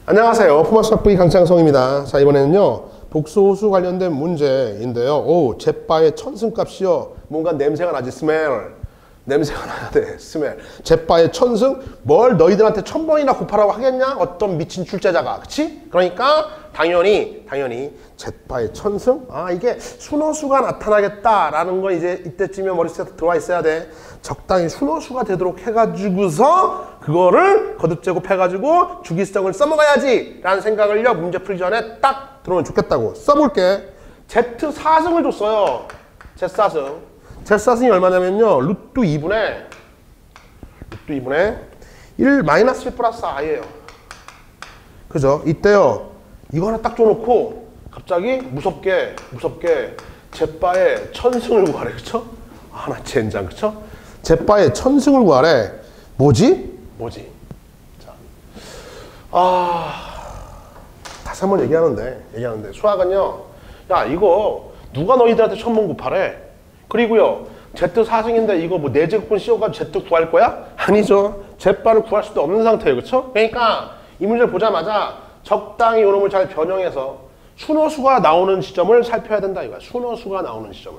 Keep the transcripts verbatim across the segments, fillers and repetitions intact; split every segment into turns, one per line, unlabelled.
안녕하세요. 포마스 학부의 강창성입니다. 자, 이번에는요 복소수 관련된 문제인데요. 오, 잿바의 천승값이요. 뭔가 냄새가 나지. 스멜. 냄새가 나야 돼. 스멜. 잿바의 천승? 뭘 너희들한테 천 번이나 곱하라고 하겠냐? 어떤 미친 출제자가. 그치? 그러니까 당연히 당연히 잿바의 천승? 아, 이게 순호수가 나타나겠다라는 거 이제 이때쯤에 머릿속에 들어와 있어야 돼. 적당히 순호수가 되도록 해가지고서 그거를 거듭제곱 해가지고 주기성을 써먹어야지 라는 생각을요 문제 풀기 전에 딱 들어오면 좋겠다고. 써볼게. 제트 사승을 줬어요. 제트 사승. 제트 사승이 얼마냐면요 루트 이분의 루트 이분의 일 마이너스 일 플러스 i예요. 그죠? 이때요 이거 하나 딱 줘놓고 갑자기 무섭게 무섭게 잿바의 천승을 구하래. 그쵸? 아, 나 젠장. 그쵸? 잿바의 천승을 구하래. 뭐지? 뭐지? 자, 아, 다시 한번 얘기하는데, 얘기하는데, 수학은요, 야, 이거 누가 너희들한테 천번 곱하래? 그리고요, Z 사승인데 이거 뭐 네 제곱분 씌워가지고 Z 구할 거야? 아니죠. 잿바를 구할 수도 없는 상태예요. 그쵸? 그러니까 이 문제를 보자마자 적당히 요놈을 잘 변형해서 순호수가 나오는 지점을 살펴야 된다 이거야. 순호수가 나오는 지점을.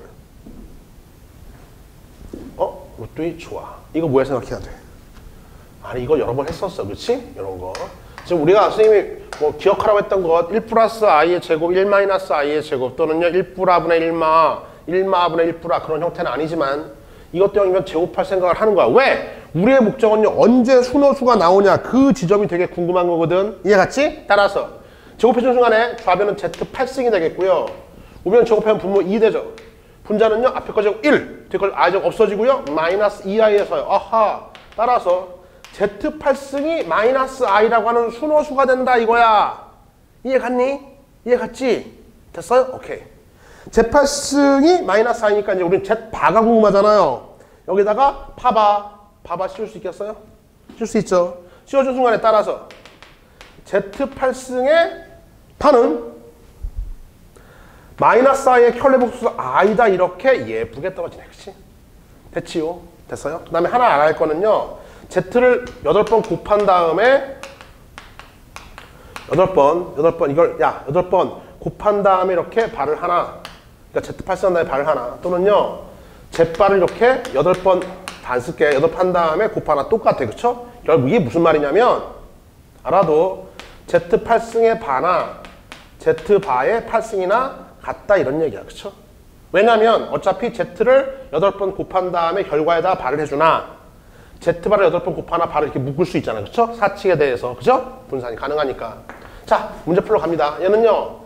어? 루트이 좋아. 이거 뭐야 생각해야 돼. 아니 이거 여러 번 했었어. 그치? 이런 거. 지금 우리가 선생님이 뭐 기억하라고 했던 것 일 플러스 i의 제곱, 일 마이너스 i의 제곱 또는요 일 플라분의 일 마, 일 마분의 일 플라 그런 형태는 아니지만 이것도 형이면 제곱할 생각을 하는 거야. 왜? 우리의 목적은요 언제 순호수가 나오냐 그 지점이 되게 궁금한 거거든. 이해갔지? 따라서 제곱해준 순간에 좌변은 Z 팔 승이 되겠고요. 우변 제곱하면 분모 이 되죠. 분자는요 앞에 거 제곱 일, 뒤에 거 i 제곱 없어지고요 마이너스 이 i에서요. 아하. 따라서 Z 팔 승이 마이너스 i라고 하는 순호수가 된다 이거야. 이해 갔니? 이해 갔지? 됐어요? 오케이. Z 팔 승이 마이너스 i니까 이제 우리는 Z바가 궁금하잖아요. 여기다가 파바, 파바 씌울 수 있겠어요? 씌울 수 있죠. 씌워준 순간에 따라서 Z 팔 승의 파는 마이너스 i의 켤레복수 i다 이렇게 예쁘게 떨어지네. 그치? 됐지요? 됐어요? 그 다음에 하나 알아야 할 거는요. Z를 여덟 번 곱한 다음에 여덟 번, 여덟 번 이걸 야 여덟 번 곱한 다음에 이렇게 발을 하나 그러니까 Z 팔 승 한 다음에 발을 하나 또는요 Z발을 이렇게 여덟 번 다 안 쓸게. 여덟 번 한 다음에 곱하나 똑같아. 그쵸? 결국 이게 무슨 말이냐면 알아도 Z 팔 승의 바나 Z바의 팔 승이나 같다 이런 얘기야. 그쵸? 왜냐면 어차피 Z를 여덟 번 곱한 다음에 결과에다 발을 해주나 Z바를 여덟 번 곱하나 발을 이렇게 묶을 수 있잖아요. 그쵸? 사칙에 대해서. 그죠? 분산이 가능하니까. 자, 문제 풀러 갑니다. 얘는요.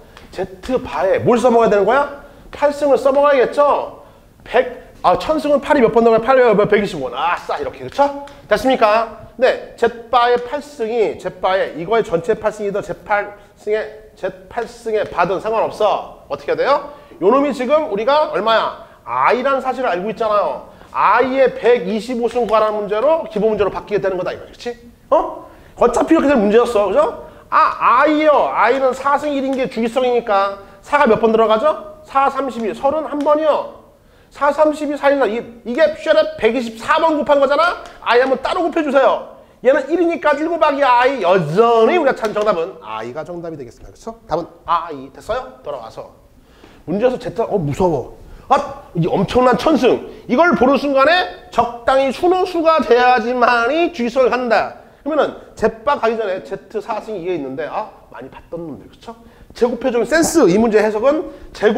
Z바에 뭘 써먹어야 되는 거야? 팔 승을 써먹어야겠죠? 백, 아, 천승은 팔이 몇 번 나가면 팔, 백이십오 원. 아싸, 이렇게. 그쵸? 됐습니까? 네. Z바의 팔 승이, Z바의, 이거의 전체 팔 승이든 Z 팔 승의, Z 팔 승의 바든 상관없어. 어떻게 해야 돼요? 요 놈이 지금 우리가 얼마야? i라는 사실을 알고 있잖아요. i의 백이십오 승 구하라는 문제로 기본 문제로 바뀌게 되는 거다. 이거. 그치? 어? 어차피 이렇게 될 문제였어. 그죠? 아, i요. i는 사 승 일인 게 주기성이니까. 사가 몇 번 들어가죠? 사, 삼십이, 삼십일 번이요. 사, 삼십이, 사, 이게, 이게 쉐렛 백이십사 번 곱한 거잖아? i 한번 따로 곱해주세요. 얘는 일이니까 일 곱하기 i. 여전히 우리가 찾은 정답은 i가 정답이 되겠습니다. 그쵸? 답은 i. 됐어요? 돌아와서. 문제에서 Z, 어, 무서워. 아, 이 엄청난 천승. 이걸 보는 순간에 적당히 순호수가 돼야지만이 주기성을 갖는다. 그러면은 Z바 가기 전에 Z 사 승이 이게 있는데 아 많이 봤던 놈들. 그쵸? 제곱해주는 센스. 이 문제 해석은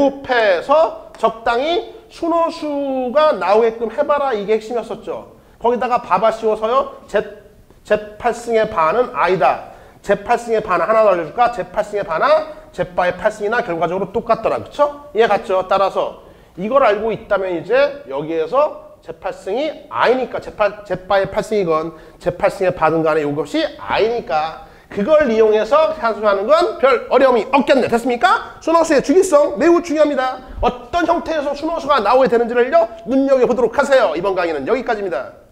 제곱해서 적당히 순호수가 나오게끔 해봐라. 이게 핵심이었었죠. 거기다가 바바 씌워서요. Z, Z 팔 승의 바는 i다. Z 팔 승의 바는 하나 더 알려줄까? Z 팔 승의 바나 Z바의 팔 승이나 결과적으로 똑같더라. 그쵸? 이해 갔죠? 따라서 이걸 알고 있다면 이제 여기에서 Z 팔 승이 i니까 Z바의 팔 승이건 Z 팔 승의 바든 간에 이것이 i니까 그걸 이용해서 산수하는 건 별 어려움이 없겠네. 됐습니까? 순호수의 주기성 매우 중요합니다. 어떤 형태에서 순호수가 나오게 되는지를요 눈여겨보도록 하세요. 이번 강의는 여기까지입니다.